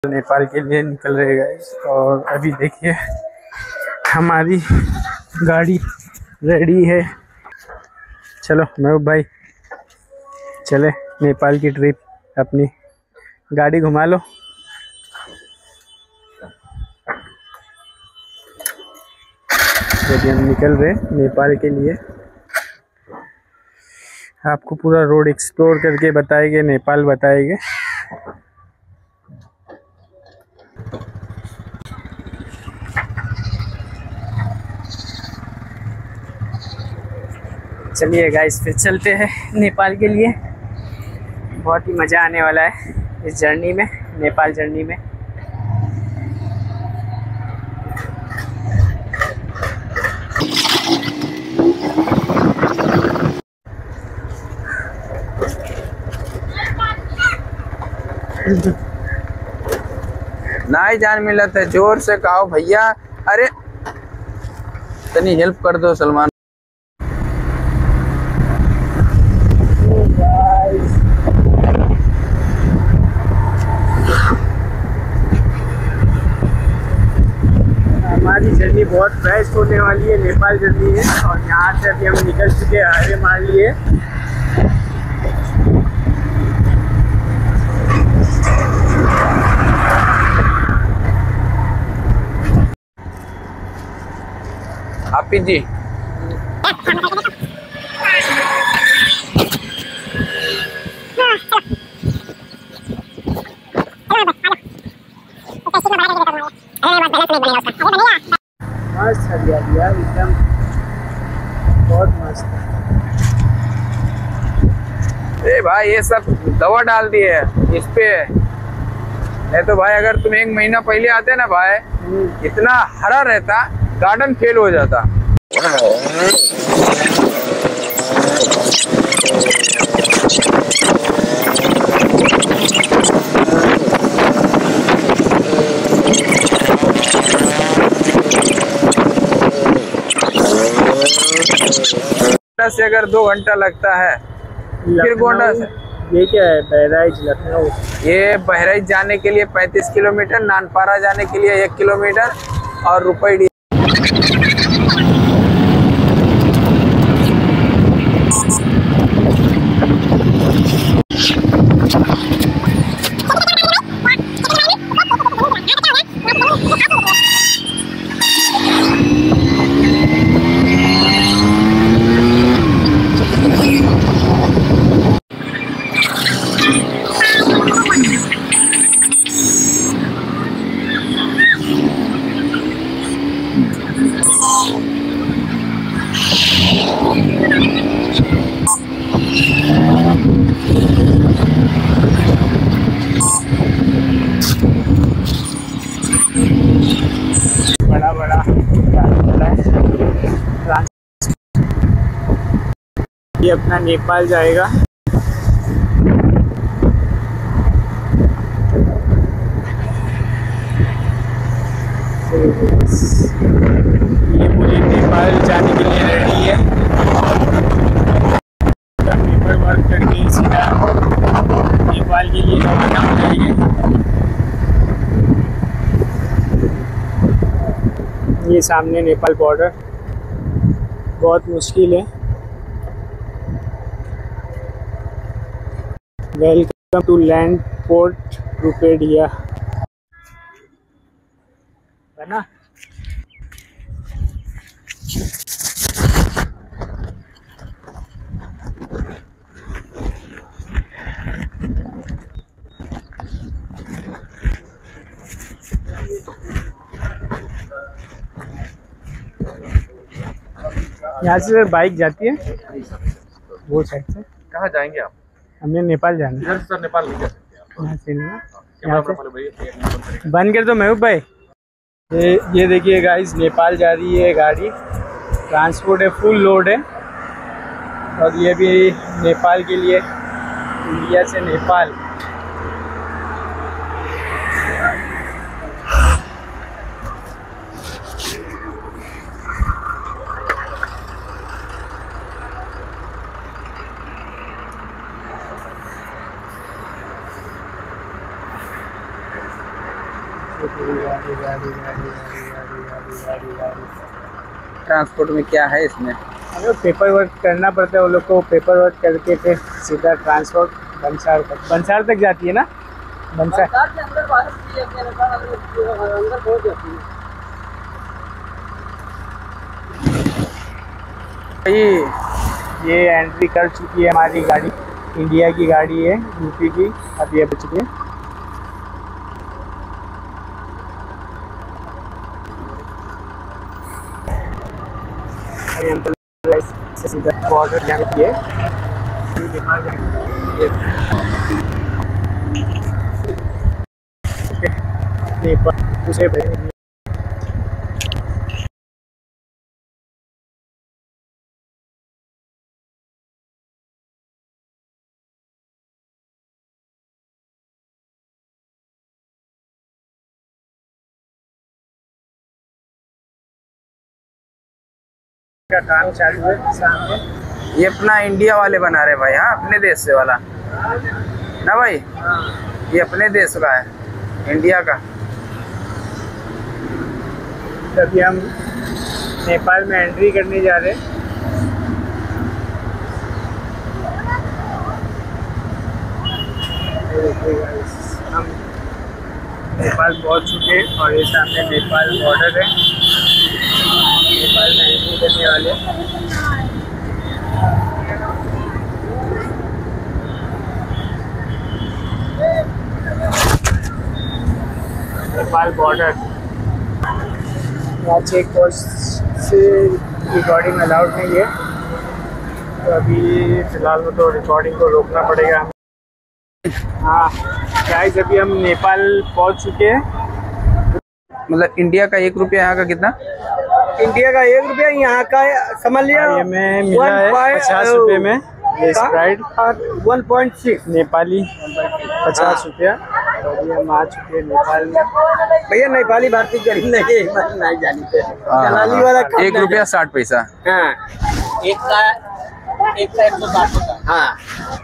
नेपाल के लिए निकल रहे गाइस। और अभी देखिए हमारी गाड़ी रेडी है। चलो महबूब भाई चले नेपाल की ट्रिप, अपनी गाड़ी घुमा लो। हम निकल रहे नेपाल के लिए। आपको पूरा रोड एक्सप्लोर करके बताएंगे, नेपाल बताएंगे। चलिए गाइस फिर चलते हैं नेपाल के लिए। बहुत ही मज़ा आने वाला है इस जर्नी में, नेपाल जर्नी में। नहीं जान मिला था, जोर से कहो भैया। अरे तनी हेल्प कर दो सलमान। हमारी जर्नी बहुत बेस्ट होने वाली है, नेपाल जर्नी है। और यहाँ से अभी हम निकल चुके हैं, हाईवे मार लिए। आप जी मस्त हरियाली यार, एकदम बहुत मस्त है। ए भाई ये सब दवा डाल दी है इस पे। नहीं तो भाई अगर तुम 1 महीना पहले आते ना भाई, इतना हरा रहता, गार्डन फेल हो जाता। से अगर 2 घंटा लगता है फिर गोंडा से। ये क्या है, बहराइच लखनऊ? ये बहराइच जाने के लिए 35 किलोमीटर, नानपारा जाने के लिए 1 किलोमीटर और रुपैडी। बड़ा बड़ा ये अपना नेपाल जाएगा। ये पूरी नेपाल जाने के लिए रेडी है। पेपर वर्क करके सीधा नेपाल के लिए रवाना हो जाएंगे। ये सामने नेपाल बॉर्डर, बहुत मुश्किल है। Welcome to land port Rupaidiha. बना यहाँ से बाइक जाती है वो साइड से। कहाँ जाएंगे आप? हमें नेपाल जाना है। इधर सर नेपाल नहीं जा सकते आप। यहाँ से बंद कर दो महबूब भाई। ये देखिए गाइस, नेपाल जा रही है गाड़ी। ट्रांसपोर्ट है, फुल लोड है। और ये भी नेपाल के लिए, इंडिया से नेपाल। ट्रांसपोर्ट में क्या है इसमें? हमें पेपर वर्क करना पड़ता है, वो लोग को पेपर वर्क करके फिर सीधा ट्रांसपोर्ट बंसार तक जाती है ना। बंसार के अंदर बारिश की जाती है, अंदर पहुंच जाती है। ये एंट्री कर चुकी है हमारी गाड़ी, इंडिया की गाड़ी है, यूपी की, अब ये बच गई। बॉर्डर जाती है नेपाल दूसरे का काम चालू है सामने। ये अपना इंडिया वाले बना रहे भाई, हाँ अपने देश से वाला ना भाई, ये अपने देश का है, इंडिया का। तभी हम नेपाल में एंट्री करने जा रहे हैं। हम नेपाल पहुंच चुके हैं और ये सामने नेपाल बॉर्डर है, नेपाल में एंट्री करने वाले। नेपाल बॉर्डर यहाँ चेक पोस्ट से रिकॉर्डिंग अलाउड नहीं है, तो अभी फिलहाल में तो रिकॉर्डिंग को रोकना पड़ेगा हमें। हाँ गाइस, अभी हम नेपाल पहुंच चुके हैं। मतलब इंडिया का 1 रुपया, यहाँ का कितना? इंडिया का 1 रुपया, यहाँ का समझ लिया ये में मिला है 50 रुपये में ये स्प्राइट 1.6 नेपाली 50 रुपया। अभी हम आ चुके हैं नेपाल में। भैया नेपाली भारतीय गरीब नहीं जानी थे, दलाली वाला 1 रुपया 60 पैसा। हाँ, एक का 160 होता है। हाँ,